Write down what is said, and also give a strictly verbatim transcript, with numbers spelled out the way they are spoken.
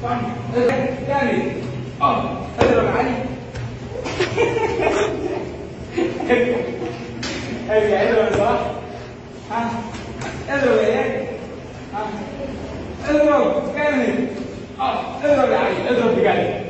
صح ثاني اه اضرب علي ارجع اضرب صح ها اضرب يا عيال ها اضرب كامل اه اضرب يا علي اضرب بجد